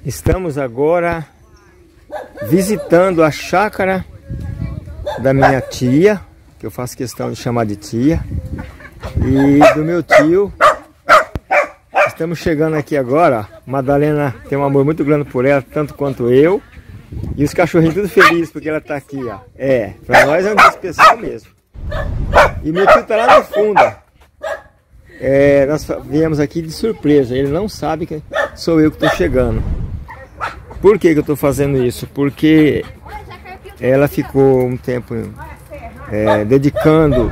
Estamos agora visitando a chácara da minha tia, que eu faço questão de chamar de tia, e do meu tio. Estamos chegando aqui agora. Madalena tem um amor muito grande por ela, tanto quanto eu. E os cachorrinhos tudo felizes porque ela tá aqui, ó. Pra nós é um dia especial mesmo. E meu tio tá lá no fundo. Nós viemos aqui de surpresa. Ele não sabe que sou eu que tô chegando. Por que eu tô fazendo isso? Porque ela ficou um tempo dedicando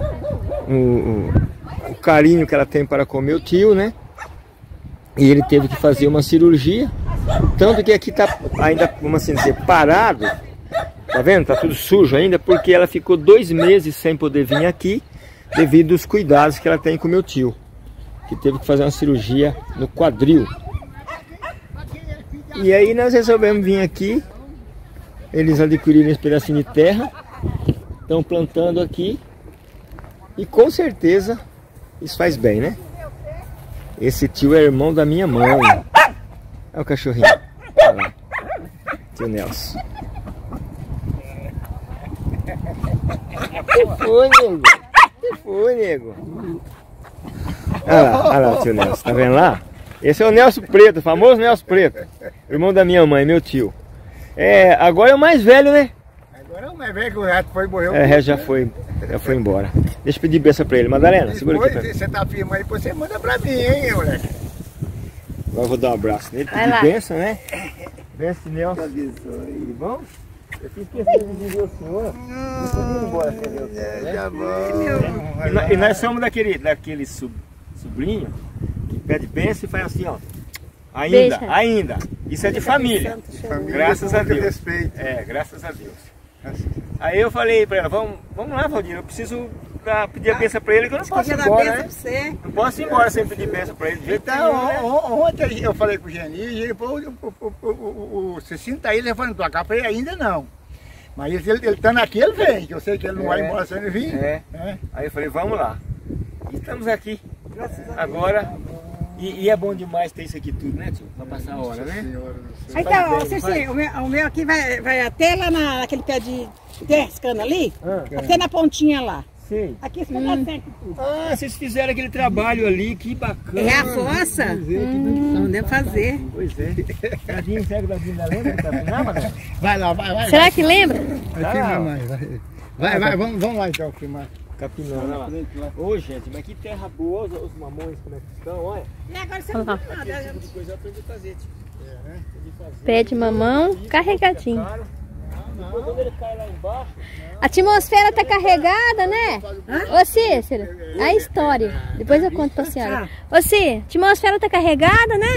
o carinho que ela tem para com meu tio, né? E ele teve que fazer uma cirurgia. Tanto que aqui tá ainda, vamos assim dizer, parado. Tá vendo? Tá tudo sujo ainda, porque ela ficou 2 meses sem poder vir aqui, devido aos cuidados que ela tem com meu tio, que teve que fazer uma cirurgia no quadril. E aí nós resolvemos vir aqui. Eles adquiriram esse pedacinho de terra, estão plantando aqui, e com certeza isso faz bem, né? Esse tio é irmão da minha mãe. Olha o cachorrinho. Olha lá. Tio Nelson. Que foi, nego? Que foi, nego? Olha lá o tio Nelson. Tá vendo lá? Esse é o Nelson Preto, o famoso Nelson Preto. Irmão da minha mãe, meu tio. Agora é o mais velho, né? Agora é o mais velho, que o resto foi morreu. Já foi embora. Deixa eu pedir benção pra ele. Madalena, segura aqui pra mim. Você tá firme aí, você manda pra mim, hein, moleque? Agora eu vou dar um abraço nele, pedir benção, né? Benção, Nelson. Tudo bom? Eu fiz questão de dizer o senhor. Não podia ir embora sem Deus, né? Já bom. E nós somos daquele sobrinho que pede benção e faz assim, ó. Ainda. Isso é de família. Graças a Deus. Respeito. Graças a Deus. Aí eu falei pra ela, vamos lá, Valdir, eu preciso pedir a benção pra ele, que eu não posso ir embora, né? Não posso ir embora sem pedir benção pra ele. Então, ontem eu falei com o Geni, e ele falou, você sinta aí, ele falou, tua capa, ele ainda não. Mas ele estando aqui, ele vem, que eu sei que ele não vai embora sem ele vir. Aí eu falei, vamos lá. E estamos aqui, agora. E é bom demais ter isso aqui tudo, né, tio? Pra passar a hora, né? Então, Cici, o meu aqui vai até lá naquele pé de cana ali, até na pontinha lá. Sim. Aqui você dá certo tudo. Vocês fizeram aquele trabalho ali, que bacana. É a fossa? Não deve fazer. Pois é. Tadinho, será que o Dadinho ainda lembra de capinar, mano? Vai lá, vai. Será que lembra? Vai filmar mais, vai, vamos lá então filmar. Capinando, olha lá. Ô, gente, mas que terra boa, os mamões como é que estão, olha. E agora você não tem nada. Esse tipo de coisa eu aprendi a fazer, tio. Pé de mamão carregadinho. Depois quando ele cai lá embaixo... A atmosfera tá carregada, né? Ô Cícero, a história. Depois eu conto pra senhora. Ô Cícero, a atmosfera tá carregada, né?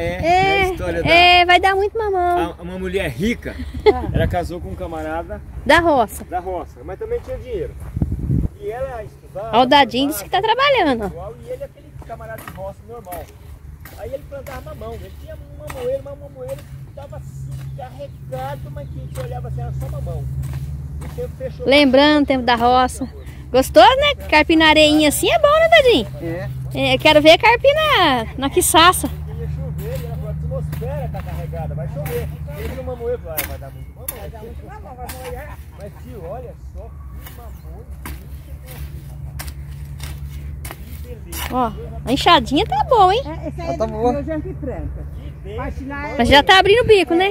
É a história vai dar muito mamão. Uma mulher rica, ela casou com um camarada... Da roça. Mas também tinha dinheiro. E ela estudava... Ó, o Dadinho disse que tá trabalhando. E ele é aquele camarada de roça normal. Aí ele plantava mamão. Ele tinha um mamoeiro que estava assim, carregado, mas que a gente olhava assim, era só mamão. Lembrando o tempo da roça. Gostoso, né? Carpir na areinha assim é bom, né, Dadinho? Quero ver carpir na quiçaça. Ia chover, e ela falou, a atmosfera tá carregada, vai chover. Ele viu o mamoeiro, vai dar muito mamão. Vai molhar. Mas tio, olha só que mamão. Ó, a enxadinha tá boa, hein? Esse aí é do meu janque tranca. Mas já tá abrindo o bico, né?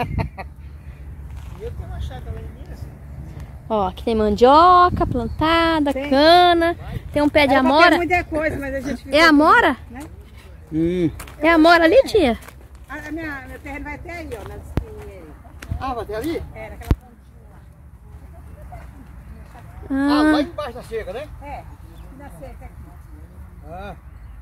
Ó, aqui tem mandioca plantada, cana, tem um pé de amora. Muita coisa, mas a gente É amora? Né? É amora ali, tia? Meu terreno vai até aí, ó, nas espinhas aí. Vai até ali? Naquela pontinha. Lá embaixo da cerca, né? Na cerca aqui.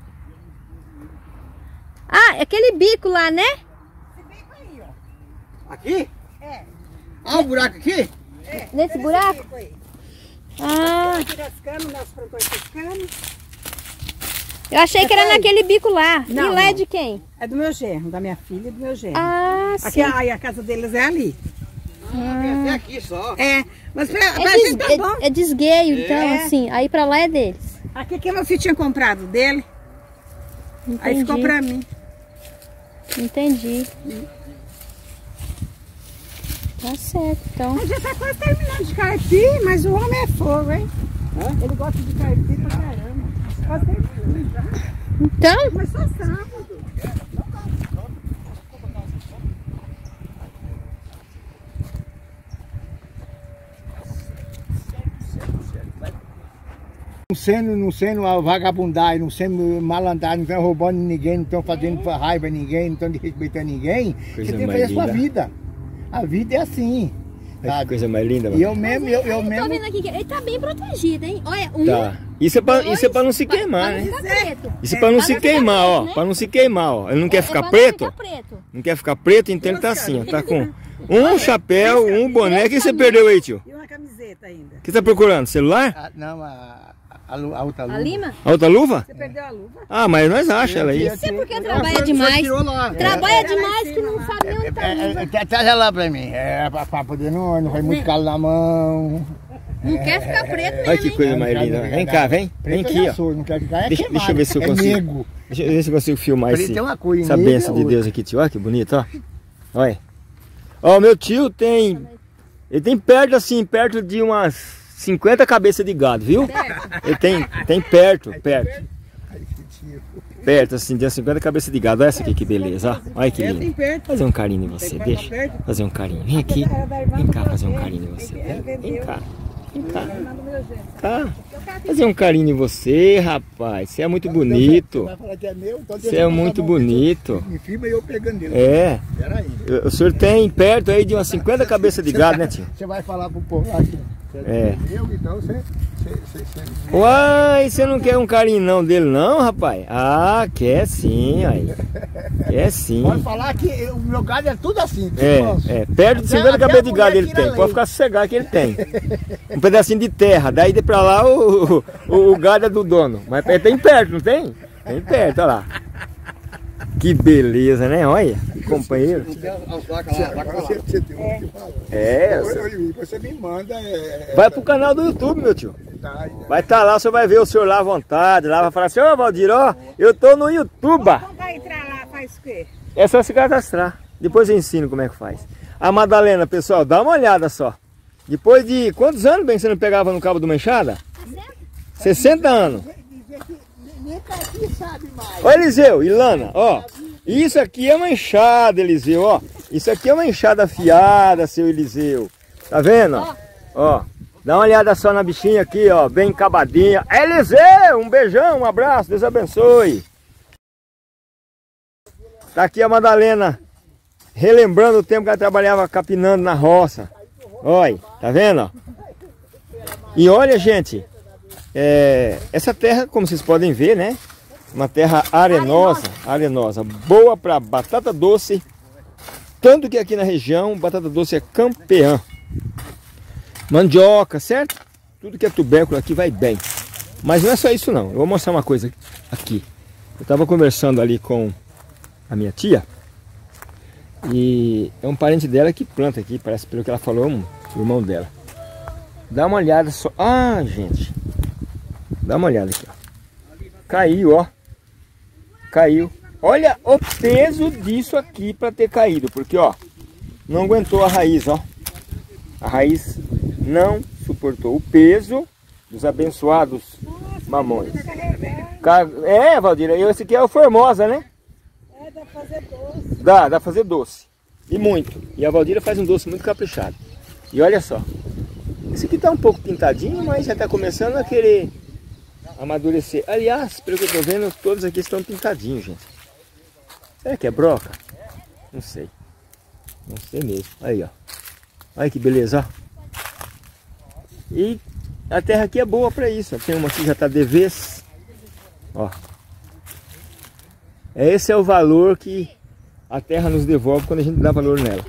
Aquele bico lá, né? Esse bico aí, ó. Aqui? O buraco aqui? Nesse buraco? Bico aí. Aqui das canas, nós plantamos esses canos. Eu achei que era naquele bico lá. Não, e lá é não. de quem? É do meu genro, da minha filha e do meu genro. Sim. Aqui, aí a casa deles é ali. É aqui só. Mas pra gente tá bom. É desgueio, então, assim. Aí pra lá é deles. Aqui que meu filho tinha comprado dele. Entendi. Aí ficou pra mim. Entendi. Tá certo, então. Mas já tá quase terminando de carpir, mas o homem é fogo, hein? Ele gosta de carpir pra caramba. Quase terminando já. Então? Mas só sábado. Não sendo vagabundagem, não sendo malandragem, não estão roubando ninguém, não estão fazendo raiva a ninguém, não estão respeitando ninguém. Você tem que fazer a sua vida. A vida é assim. Olha que coisa mais linda, Tô mano. vendo aqui que ele tá bem protegido, hein? Olha, Tá. Isso é pra não se queimar, né? Isso é pra não se queimar, ó. Pra não se queimar, ó. Ele não quer ficar preto? Não quer ficar preto, então ele tá assim, ó. Tá com um chapéu, um boné. O que você perdeu aí, tio? E uma camiseta ainda. O que você tá procurando? Celular? Não, a outra luva. A lima? A outra luva? Você perdeu a luva? Ah, mas nós achamos ela aí. Isso é porque trabalha demais. Trabalha demais que não sabe nem onde tá a luva. Traz ela lá pra mim. Pra poder não vai muito calo na mão. Não quer ficar preto Olha mesmo, que hein? coisa mais linda. Vem cá, vem. Vem aqui, ó. Não quer ficar, Deixa eu ver se eu consigo. Deixa eu ver se eu consigo filmar essa benção de Deus aqui, tio. Olha que bonito, ó. Olha. Ó, meu tio tem... Ele tem perto de umas 50 cabeças de gado, viu? Ele tem perto. Perto, assim, de umas 50 cabeças de gado. Olha essa aqui que beleza, ó. Olha que lindo. Fazer um carinho em você, deixa. Fazer um carinho. Vem aqui. Vem cá fazer um carinho em você. Vem cá. Vem cá. Tá. Fazer um carinho em você, rapaz. Você é muito bonito. Você é muito bonito. Me filma e eu pegando ele. É. Peraí. O senhor tem perto aí de umas 50 cabeças de gado, né, tio? Você vai falar pro povo lá que É. então você... Uai, você não quer um carinho não dele não, rapaz? Ah, quer sim, aí. Quer sim. Pode falar que o meu gado é tudo assim. Perto de 50 cabeças de gado ele tem. Pode ficar sossegado que ele tem. Um pedacinho de terra. Daí de pra lá o gado é do dono. Mas tem perto, não tem? Tem perto, olha lá. Que beleza, né? Olha, que companheiro. Você me manda. Vai pro canal do YouTube, meu tio. Vai estar lá, você vai ver o senhor lá à vontade. Lá vai falar assim: ô Valdir, ó, eu tô no YouTube. Como vai entrar lá, faz o quê? É só se cadastrar. Depois eu ensino como é que faz. A Madalena, pessoal, dá uma olhada só. Depois de quantos anos, bem, você não pegava no cabo de uma enxada? 60 anos. Ó, Eliseu, Ilana, ó. Isso aqui é uma enxada, Eliseu, ó. Isso aqui é uma enxada afiada, seu Eliseu. Tá vendo? Ó. Dá uma olhada só na bichinha aqui, ó. Bem acabadinha. Eliseu, um beijão, um abraço, Deus abençoe. Tá aqui a Madalena, relembrando o tempo que ela trabalhava capinando na roça. Olha, tá vendo? E olha, gente, essa terra, como vocês podem ver, né? Uma terra arenosa, boa para batata doce. Tanto que aqui na região, batata doce é campeã. Mandioca, certo? Tudo que é tubérculo aqui vai bem. Mas não é só isso não. Eu vou mostrar uma coisa aqui. Eu estava conversando ali com a minha tia. E é um parente dela que planta aqui. Parece, pelo que ela falou, o irmão dela. Dá uma olhada só. Ah, gente. Dá uma olhada aqui, ó. Caiu, ó. Caiu. Olha o peso disso aqui para ter caído. Porque, ó, não aguentou a raiz, ó. A raiz não suportou o peso dos abençoados mamões. É, Valdir, esse aqui é o Formosa, né? Dá pra fazer doce. Dá pra fazer doce. E muito. E a Valdira faz um doce muito caprichado. E olha só. Esse aqui tá um pouco pintadinho, mas já tá começando a querer amadurecer. Aliás, pelo que eu tô vendo, todos aqui estão pintadinhos, gente. Será que é broca? Não sei. Não sei mesmo. Aí, ó. Olha que beleza, ó. E a terra aqui é boa para isso. Tem uma aqui que já está de vez. Ó. Esse é o valor que a terra nos devolve quando a gente dá valor nela.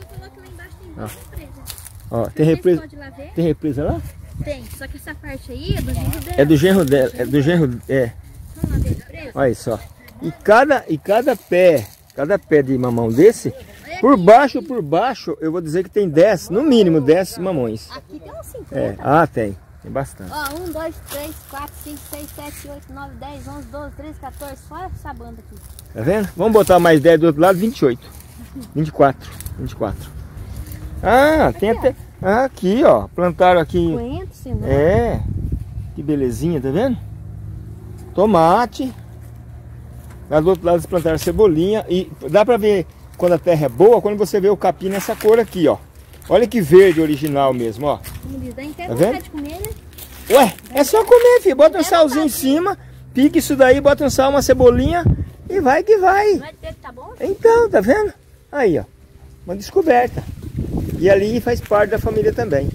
Ó, tem represa. Tem represa lá? Tem, só que essa parte aí é do genro dela. É do genro dela. É do genro. É. Olha só. E cada pé de mamão desse, por baixo, eu vou dizer que tem 10, no mínimo 10 mamões. Aqui tem uns 50. É, ah, tem. Tem bastante. Ó, 1, 2, 3, 4, 5, 6, 7, 8, 9, 10, 11, 12, 13, 14. Só essa banda aqui. Tá vendo? Vamos botar mais 10 do outro lado, 28. 24. 24. Ah, tem até... Ah, aqui, ó. Plantaram aqui. Coentro, senão. É. Que belezinha, tá vendo? Tomate. Lá do outro lado eles plantaram cebolinha. E dá pra ver quando a terra é boa, quando você vê o capim nessa cor aqui, ó. Olha que verde original mesmo, ó. Tá vendo? De comer, né? Ué, é só comer, filho. Bota um salzinho em cima, pica isso daí, bota um sal, uma cebolinha e vai que vai. Vai ter que tá bom? Então, tá vendo? Aí, ó. Uma descoberta. E ali faz parte da família também.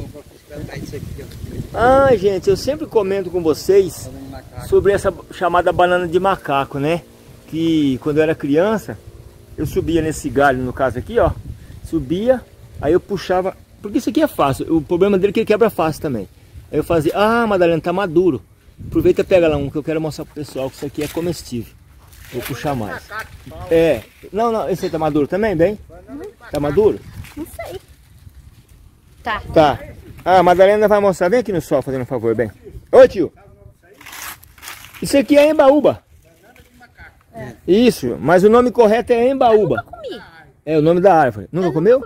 Ah, gente, eu sempre comento com vocês sobre essa chamada banana de macaco, né? Que quando eu era criança, eu subia nesse galho, no caso aqui, ó. Subia, aí eu puxava... Porque isso aqui é fácil. O problema dele é que ele quebra fácil também. Aí eu fazia... Ah, Madalena, tá maduro. Aproveita e pega lá um que eu quero mostrar pro pessoal que isso aqui é comestível. Vou puxar mais. É. Não, esse aí tá maduro também, bem? Tá maduro? Não sei. Tá. Tá. Ah, a Madalena vai mostrar. Vem aqui no sol, fazendo um favor, bem. Oi, tio. Isso aqui é embaúba. É. Isso, mas o nome correto é embaúba. Eu nunca comi. É o nome da árvore. Nunca comeu?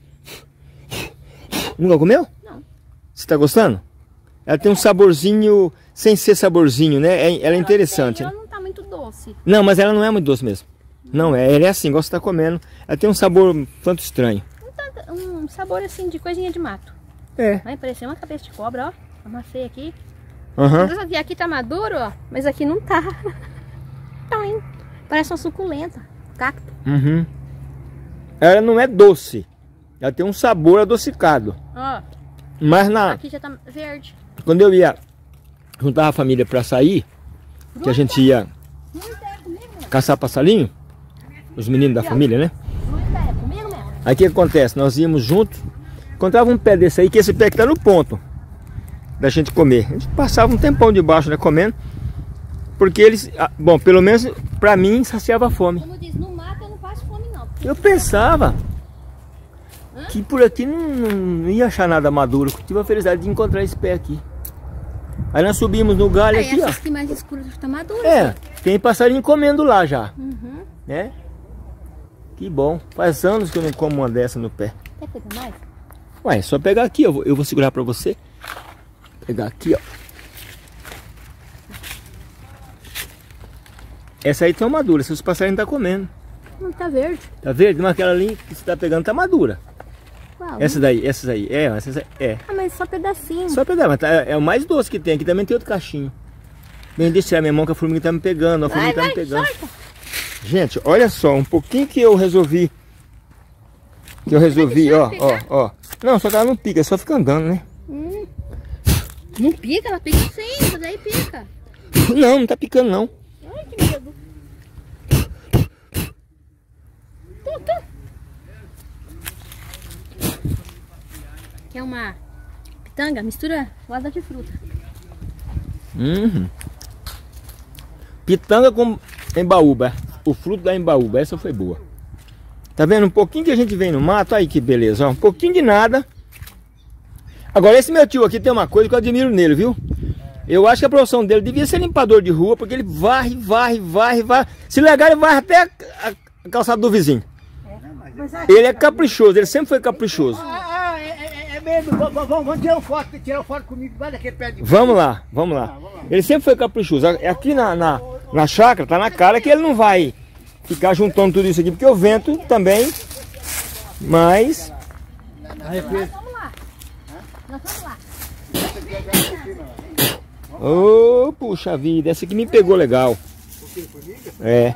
Nunca comeu? Não. Você tá gostando? Ela tem um saborzinho, sem ser saborzinho, né? Ela é interessante. Ela não tá muito doce. Não, mas ela não é muito doce mesmo. Não é, ela é assim, gosta de estar comendo. Ela tem um sabor tanto estranho. Um sabor assim de coisinha de mato. É. Vai parecer uma cabeça de cobra, ó. Amassei aqui. Uhum. Aqui tá maduro, ó. Mas aqui não tá. Tá lindo. Parece uma suculenta. Cacto. Uhum. Ela não é doce. Ela tem um sabor adocicado. Ó. Mas aqui já tá verde. Quando eu ia juntar a família pra sair, que a gente ia caçar passarinho, os meninos da família, né? Aí o que acontece? Nós íamos juntos, encontrava um pé desse aí, que esse pé que tá no ponto da gente comer. A gente passava um tempão debaixo, né, comendo, porque eles, bom, pelo menos pra mim, saciava a fome. Como diz, no mato eu não passo fome não. Eu pensava que por aqui não ia achar nada maduro. Tive a felicidade de encontrar esse pé aqui. Aí nós subimos no galho aqui, ó. Essas que mais escuras estão maduras. É, tem passarinho comendo lá já. Uhum. Né? Que bom. Faz anos que eu não como uma dessa no pé. Quer pegar mais? Ué, é só pegar aqui, eu vou segurar pra você. Pegar aqui, ó. Essa aí tá madura, esses passarinhos tá comendo. Não, tá verde. Tá verde? Mas aquela ali que você tá pegando tá madura. Qual? Essas aí. É. Ah, mas só pedacinho. Só pedaço, mas é o mais doce que tem. Aqui também tem outro cachinho. Bem, deixa eu tirar minha mão que a formiga tá me pegando. A formiga tá me pegando. Solta. Gente, olha só, um pouquinho que eu resolvi. Ó. Não, só que ela não pica, só fica andando, né? Não pica, ela pica sim, mas aí pica. Não tá picando não. Ai, que medo. Quer uma pitanga? Mistura roda de fruta. Pitanga com embaúba. O fruto da embaúba, essa foi boa. Tá vendo? Um pouquinho que a gente vem no mato, aí que beleza, ó. Um pouquinho de nada. Agora esse meu tio aqui tem uma coisa que eu admiro nele, viu? Eu acho que a profissão dele devia ser limpador de rua, porque ele varre. Se legal, ele varre até a calçada do vizinho. Ele é caprichoso, ele sempre foi caprichoso. É mesmo, vamos tirar uma foto comigo, vai daquele pé de... Vamos lá. Ele sempre foi caprichoso. Aqui na chácara, tá na cara que ele não vai ficar juntando tudo isso aqui, porque o vento também, mas... Vamos lá. Oh, puxa vida, essa aqui me pegou legal. É.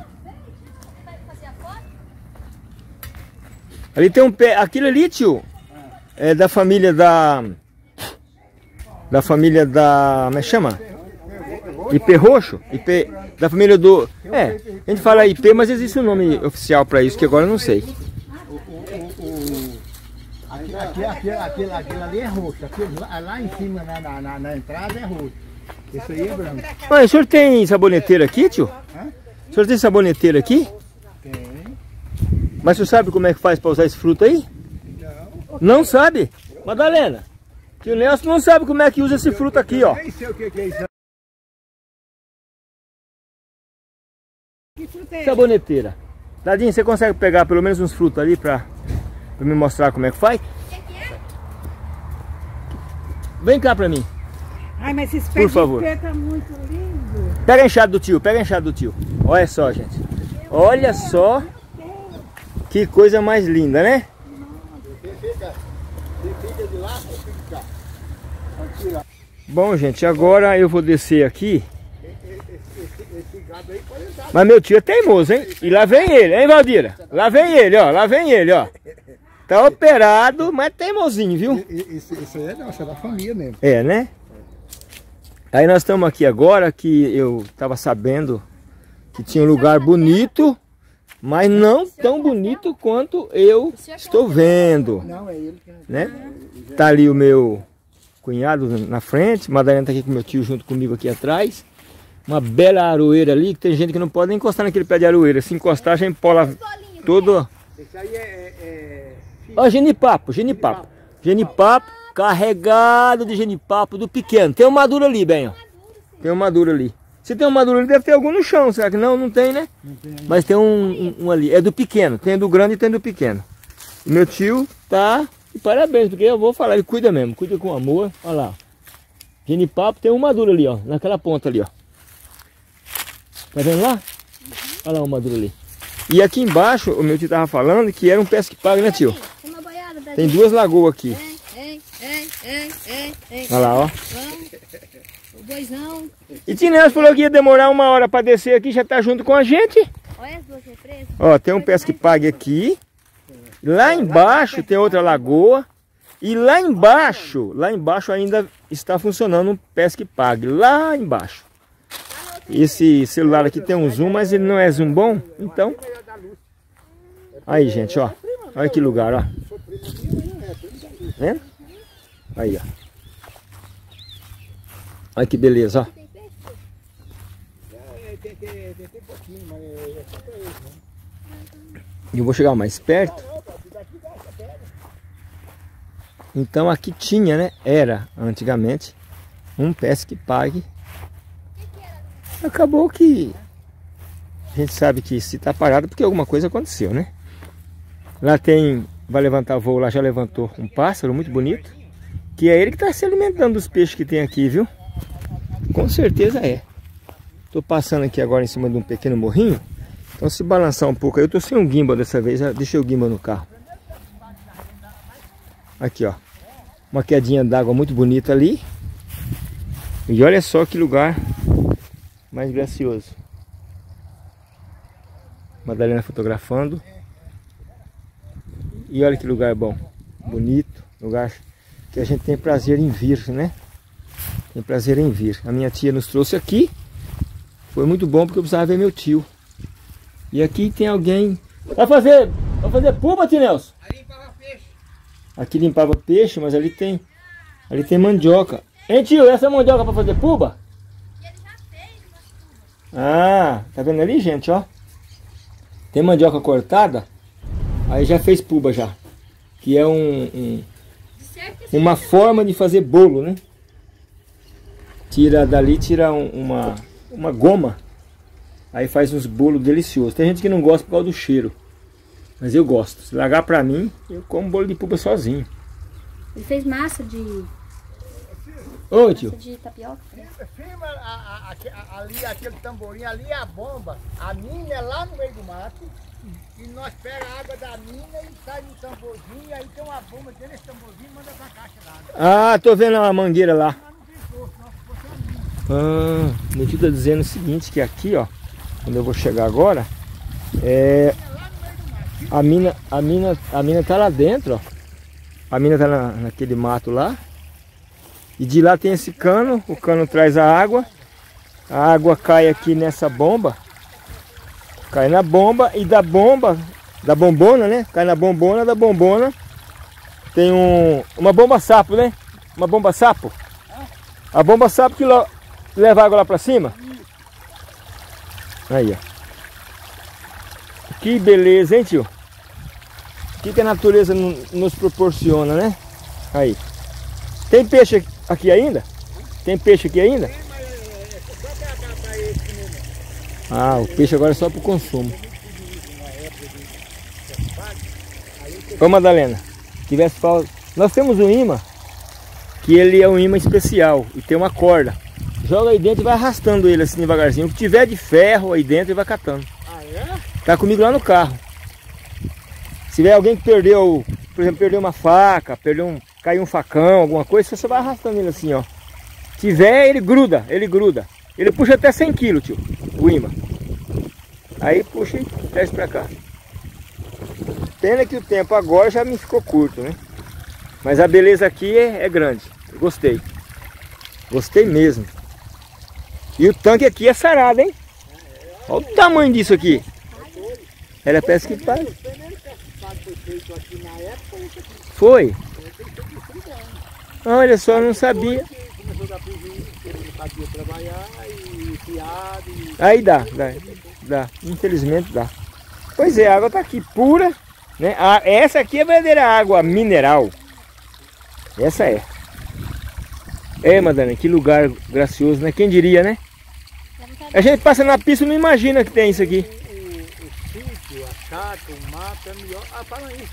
Ali tem um pé, aquilo ali, tio, é da família como é que chama? IP roxo? IP, da família do... a gente fala IP, mas existe um nome oficial para isso, que agora eu não sei. Aquilo ali é roxo, lá em cima na entrada é roxo. Esse aí é branco. Olha, o senhor tem saboneteira aqui, tio? O senhor tem saboneteira aqui? Tem. Mas o senhor sabe como é que faz para usar esse fruto aí? Não. Não sabe? Madalena, Tio Nelson não sabe como é que usa esse fruto aqui, ó. Nem sei o que é isso. Que fruta é essa? Saboneteira. Dadinho, você consegue pegar pelo menos uns frutos ali pra me mostrar como é que faz? Vem cá pra mim. Ai, mas esses Por pés de favor. pé tá muito lindo. Pega a enxada do tio, pega a enxada do tio. Olha só, gente. Olha só que coisa mais linda, né? Bom, gente, agora eu vou descer aqui. Mas meu tio é teimoso, hein? E lá vem ele, hein, Valdira? Lá vem ele, ó. Lá vem ele, ó. Tá operado, mas teimosinho, viu? Isso aí é nossa, é da família mesmo. É, né? Aí nós estamos aqui agora que eu estava sabendo que tinha um lugar bonito, mas não tão bonito quanto eu estou vendo, Não, é ele que... né? Tá ali o meu cunhado na frente, Madalena tá aqui com meu tio junto comigo aqui atrás. Uma bela aroeira ali, que tem gente que não pode nem encostar naquele pé de aroeira. Se encostar já empola todo. Esse aí é... Ó, genipapo, genipapo. Genipapo, carregado de genipapo do pequeno. Tem um maduro ali, bem, ó. Tem um maduro ali. Se tem um maduro ali, deve ter algum no chão. Será que não? Não tem, né? Não tem. Mas tem um ali. É do pequeno. Tem do grande e tem do pequeno. E meu tio tá... E parabéns, porque eu vou falar, ele cuida mesmo. Cuida com amor. Olha lá. Genipapo tem um maduro ali, ó. Naquela ponta ali, ó. Tá vendo lá? Olha lá o maduro ali. E aqui embaixo, o meu tio tava falando que era um pesque-pague, né, tio? Tem duas lagoas aqui. Olha lá, ó. O boizão. E tio Nelson falou que ia demorar 1 hora para descer aqui, já tá junto com a gente. Olha as duas represas. Ó, tem um pesque-pague aqui. Lá embaixo tem outra lagoa. E lá embaixo ainda está funcionando um pesque-pague. Lá embaixo. Esse celular aqui tem um zoom, mas ele não é zoom bom. Então, aí, gente, ó. Olha que lugar, ó. Vendo? Aí, ó. Olha que beleza, ó. E eu vou chegar mais perto. Então aqui tinha, né? Era, antigamente, um pesque-pague. Acabou que a gente sabe que se está parado porque alguma coisa aconteceu, né? Lá tem, vai levantar voo, lá já levantou um pássaro muito bonito, que é ele que está se alimentando dos peixes que tem aqui, viu? Com certeza é. Estou passando aqui agora em cima de um pequeno morrinho, então se balançar um pouco aí, eu estou sem um gimbal dessa vez, deixei o gimbal no carro. Aqui, ó, uma quedinha d'água muito bonita ali, e olha só que lugar mais gracioso. Madalena fotografando. E olha que lugar bom, bonito, lugar que a gente tem prazer em vir, né? Tem prazer em vir. A minha tia nos trouxe aqui. Foi muito bom porque eu precisava ver meu tio. E aqui tem alguém. Vai fazer puba, tio Nelson? Ali limpava peixe. Aqui limpava peixe, mas ali tem mandioca. Hein, tio, essa é mandioca para fazer puba? Ah, tá vendo ali, gente, ó? Tem mandioca cortada. Aí já fez puba já. Que é uma forma de fazer bolo, né? Tira dali, tira uma goma. Aí faz uns bolos deliciosos. Tem gente que não gosta por causa do cheiro. Mas eu gosto. Se largar pra mim, eu como bolo de puba sozinho. Ele fez massa de... Oi, tio. de tapioca. Firma ali, aquele tamborim, ali é a bomba. A mina é lá no meio do mato. E nós pega a água da mina e sai no tamborzinho. Aí tem uma bomba dentro desse tamborzinho e manda pra caixa d'água. Ah, tô vendo a mangueira lá. Ah, meu tio tá dizendo o seguinte, que aqui, ó, quando eu vou chegar agora, a mina tá lá dentro, ó. A mina tá naquele mato lá. E de lá tem esse cano, o cano traz a água cai aqui nessa bomba, cai na bomba e da bombona, né? Cai na bombona, da bombona tem uma bomba sapo, né? Uma bomba sapo. A bomba sapo que leva a água lá pra cima. Aí, ó. Que beleza, hein, tio? O que a natureza nos proporciona, né? Aí. Tem peixe aqui ainda? Tem peixe aqui ainda? Ah, o peixe agora é só para o consumo. Ô Madalena, tivesse falta. Nós temos um imã, que ele é um imã especial e tem uma corda. Joga aí dentro e vai arrastando ele assim devagarzinho. O que tiver de ferro aí dentro ele vai catando. Ah, é? Tá comigo lá no carro. Se tiver alguém que perdeu, por exemplo, perdeu uma faca, caiu um facão, alguma coisa, você vai arrastando ele assim, ó. Se tiver, ele gruda, ele gruda. Ele puxa até 100 kg, tio, o imã. Aí puxa e traz pra cá. Pena que o tempo agora já me ficou curto, né? Mas a beleza aqui é grande. Eu gostei. Gostei mesmo. E o tanque aqui é sarado, hein? Olha o tamanho disso aqui. Ela parece que faz. Foi? Olha só, eu não sabia. Aí dá. Infelizmente dá. Pois é, a água tá aqui pura, né? Essa aqui é a verdadeira água mineral. Essa é. É, Madalena, que lugar gracioso, né? Quem diria, né? A gente passa na pista e não imagina que tem isso aqui. O sítio, a chácara, o mato é melhor. Ah, fala isso,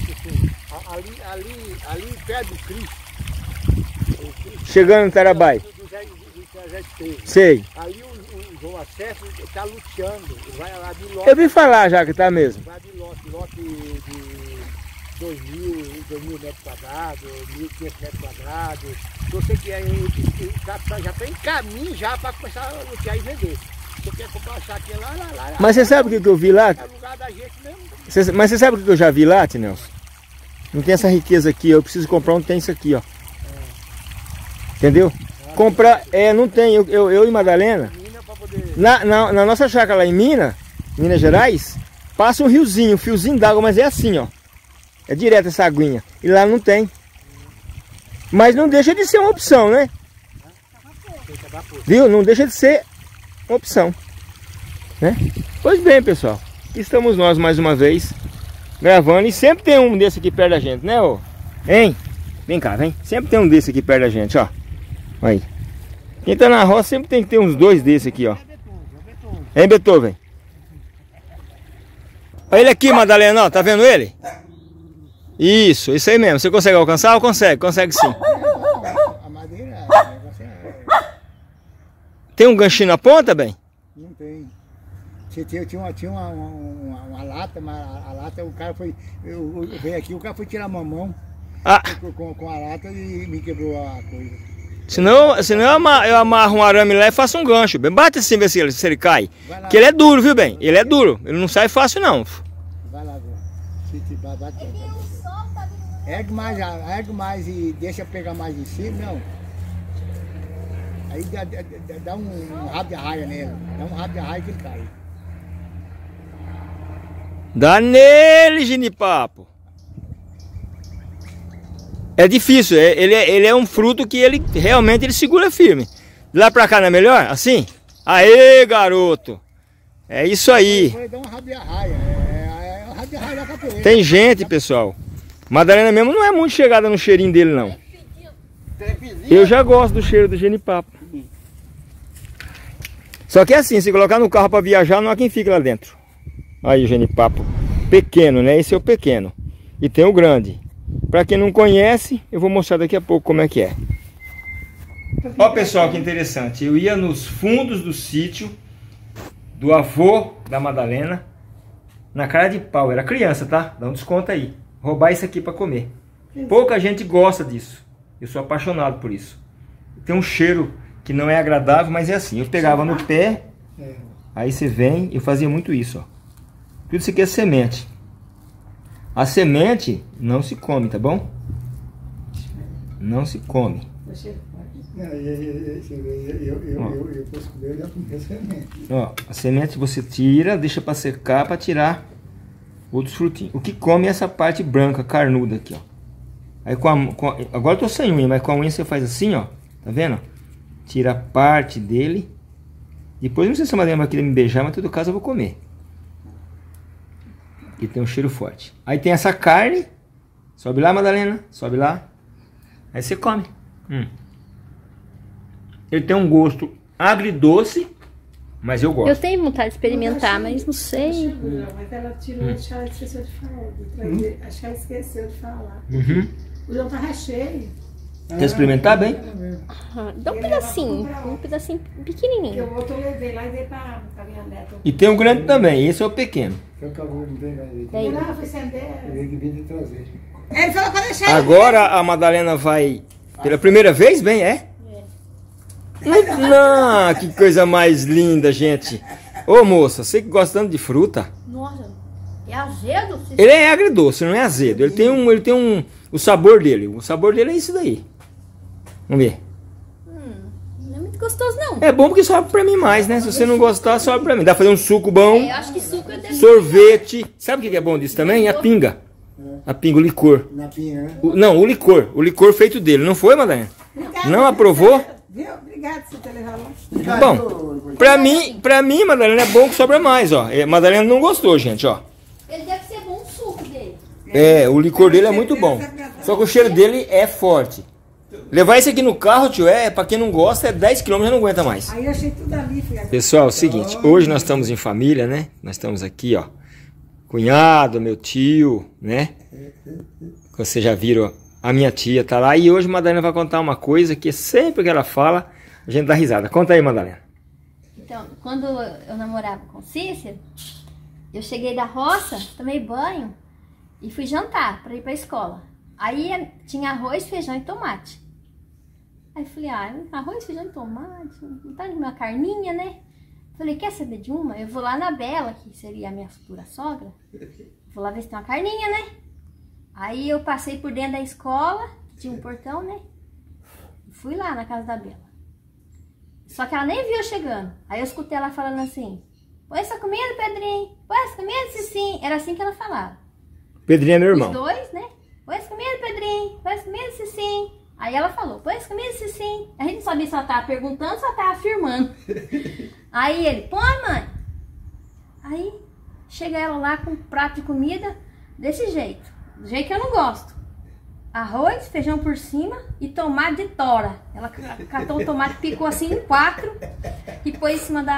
ali perto do Cristo. Chegando no Tarabai. Sei. Ali o João Acesso está luteando. Vai lá de lote. Eu vi falar já que tá mesmo. Vai de lote de 2.000 metros quadrados, 1.500 metros quadrados. Você que já está em caminho já para começar a lutear e vender. Você quer comprar uma chácara lá. Mas você sabe o que eu vi lá? É lugar da gente mesmo. Mas você sabe o que eu já vi lá, Tinelson? Não tem essa riqueza aqui, eu preciso comprar onde tem isso aqui, ó. Entendeu? Comprar, não tem, eu e Madalena, na nossa chácara lá em Minas Gerais, passa um riozinho, um fiozinho d'água, mas é assim, ó. É direto essa aguinha. E lá não tem. Mas não deixa de ser uma opção, né? Viu? Não deixa de ser uma opção, né? Pois bem, pessoal, estamos nós mais uma vez gravando. E sempre tem um desse aqui perto da gente, né, ô? Hein? Vem cá, vem. Sempre tem um desse aqui perto da gente, ó. Aí. Quem tá na roça sempre tem que ter uns dois desse aqui, ó. Hein, Beethoven? Olha ele aqui, Madalena, ó. Tá vendo ele? Isso aí mesmo. Você consegue alcançar? Consegue sim. A madeira, Tem um ganchinho na ponta, bem? não tem. Tinha uma lata, mas a lata, o cara foi. Eu veio aqui, o cara foi tirar a mamão com a lata e me quebrou a coisa. Senão eu amarro um arame lá e faço um gancho. Bem, bate assim, ver se ele cai. Que ele é duro, viu, bem? Ele é duro. Ele não sai fácil, não. Vai lá, bate. Ergue mais e deixa pegar mais em cima, não. Aí dá um rabo de arraia nele. Dá um rabo de arraia que ele cai. Dá nele, genipapo. É difícil, ele é um fruto que ele realmente segura firme. De lá pra cá não é melhor? Assim? Aê, garoto! É isso aí. Dá um rabo de arraia. É um rabo de arraia da capoeira. Tem gente, pessoal. Madalena mesmo não é muito chegada no cheirinho dele, não. Eu já gosto do cheiro do genipapo. Só que é assim, se colocar no carro para viajar, não há quem fique lá dentro. Aí o genipapo pequeno, né? Esse é o pequeno. E tem o grande. Para quem não conhece, eu vou mostrar daqui a pouco como é que é. Ó, pessoal, que interessante. Eu ia nos fundos do sítio do avô da Madalena, na cara de pau. Era criança, tá? Dá um desconto aí. Roubar isso aqui para comer. Pouca gente gosta disso. Eu sou apaixonado por isso. Tem um cheiro que não é agradável, mas é assim. Eu pegava no pé, aí você vem, eu fazia muito isso, ó. Tudo isso aqui é semente. A semente não se come, tá bom? Não se come. Eu posso comer, eu já comi a semente. Ó, a semente você tira, deixa para secar para tirar outros frutinhos. O que come é essa parte branca, carnuda aqui, ó. Aí agora eu tô sem unha, mas com a unha você faz assim, ó. Tá vendo? Tira a parte dele. Depois não sei se a Madalena vai querer me beijar, mas em todo caso eu vou comer. E tem um cheiro forte. Aí tem essa carne. Sobe lá, Madalena. Sobe lá. Aí você come. Ele tem um gosto agridoce, mas eu gosto. Eu tenho vontade de experimentar, mas não sei. Não, mas ela tirou, acho que ela esqueceu de falar. Acho que ela esqueceu de falar. O João tá recheio. Quer experimentar bem? Dá um pedacinho pequenininho. O outro eu levei lá e dei pra minha neta. E tem um grande também, esse é o pequeno. Não, foi sem trazer. Ele falou pra deixar. Agora a Madalena vai, pela primeira vez, bem, é? Não, que coisa mais linda, gente. Ô moça, você que gosta tanto de fruta. Nossa, é azedo? Ele é agridoce, não é azedo. Ele tem o sabor dele. O sabor dele é isso daí. Vamos ver. Não é muito gostoso, não. É bom porque sobe pra mim mais, né? Se você não gostar, sobe pra mim. Dá pra fazer um suco bom. Eu acho que suco é Sorvete. Sabe o que é bom disso também? A pinga. A pinga, o licor. Na pinha, né? Não, o licor. O licor feito dele. Não foi, Madalena? Não aprovou? Viu? Obrigado por ter levado lá. Bom, pra mim, Madalena, é bom que sobra mais, ó. Madalena não gostou, gente, ó. Ele deve ser bom o suco dele. É, o licor dele é muito bom. Só que o cheiro dele é forte. Levar isso aqui no carro, tio, pra quem não gosta, é 10 km já não aguenta mais. Aí eu achei tudo ali, filha. Pessoal, é o seguinte, hoje nós estamos em família, né? Nós estamos aqui, ó. Cunhado, meu tio, né? Vocês já viram, a minha tia tá lá. E hoje a Madalena vai contar uma coisa que sempre que ela fala, a gente dá risada. Conta aí, Madalena. Então, quando eu namorava com o Cícero, eu cheguei da roça, tomei banho e fui jantar para ir para a escola. Aí tinha arroz, feijão e tomate. Aí eu falei, arroz, feijão e tomate, não tá de uma carninha, né? Falei, quer saber de uma? Eu vou lá na Bela, que seria a minha futura sogra. Vou lá ver se tem uma carninha, né? Aí eu passei por dentro da escola, que tinha um portão, né? Fui lá na casa da Bela. Só que ela nem viu eu chegando. Aí eu escutei ela falando assim, põe essa comida, Pedrinho. Põe essa comida, Cicinho. Era assim que ela falava. Pedrinho é meu irmão. Os dois, né? Põe essa comida, Pedrinho. Põe essa comida, Cicinho. Aí ela falou, põe essa comida, Cicinho. A gente não sabia se ela tava perguntando ou se ela tava afirmando. Aí ele, põe, mãe. Aí chega ela lá com um prato de comida desse jeito. Do jeito que eu não gosto. Arroz, feijão por cima e tomate de tora. Ela catou o tomate, picou assim em 4 e pôs em cima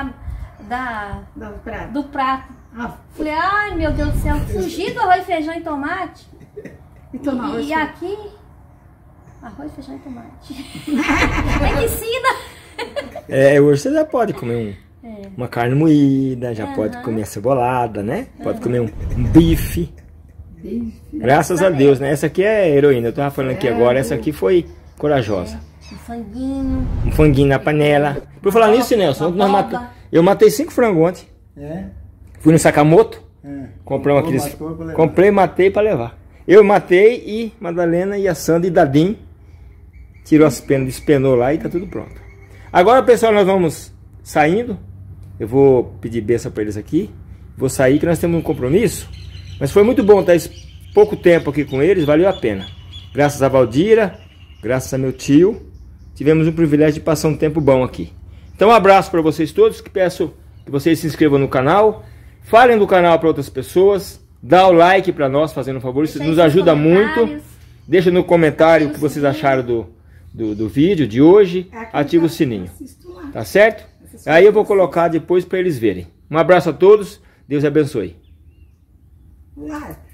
do prato. Falei, ai meu Deus do céu, fugi do arroz, feijão e tomate. E aqui, arroz, feijão e tomate. É que ensina. Hoje você já pode comer uma carne moída, já pode comer cebolada, né? Pode comer um bife. Graças a Deus, né? Essa aqui é heroína. Eu tava falando aqui agora, essa aqui foi corajosa. Um franguinho. Um franguinho na panela. Por falar nisso, Nelson, eu matei 5 frangos ontem. Fui no Sakamoto, comprei, matei pra levar. Eu matei e Madalena e a Sandra e Dadim tirou as penas, despenou lá e tá tudo pronto. Agora, pessoal, nós vamos saindo. Eu vou pedir bênção pra eles aqui. Vou sair que nós temos um compromisso. Mas foi muito bom estar esse pouco tempo aqui com eles, valeu a pena. Graças a Valdira, graças a meu tio, tivemos o privilégio de passar um tempo bom aqui. Então um abraço para vocês todos, que peço que vocês se inscrevam no canal, falem do canal para outras pessoas, dá o like para nós, fazendo um favor, isso nos ajuda muito. Deixa no comentário o que vocês acharam do vídeo de hoje, ativa o sininho, tá certo? Aí eu vou colocar depois para eles verem. Um abraço a todos, Deus abençoe. Lá.